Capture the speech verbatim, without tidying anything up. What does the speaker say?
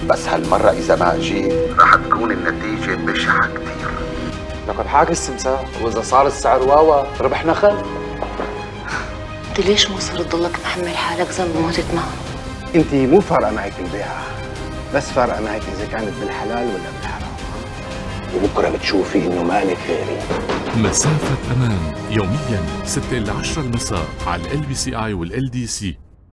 بس هالمرة إذا ما جيت رح تكون النتيجة بشعة كتير. لقد حاك السمسار، وإذا صار السعر واوا ربحنا خل. انت ليش مصر تضلك محمل حالك ذنب موتة معه؟ انت مو فارقه معك البيعه، بس فارقه معك اذا كانت بالحلال ولا بالحرام. وبكره بتشوفي انه مالك غيري. مسافة أمان يوميا ستة إلى عشرة المساء على ال بي سي آي وال إل دي سي.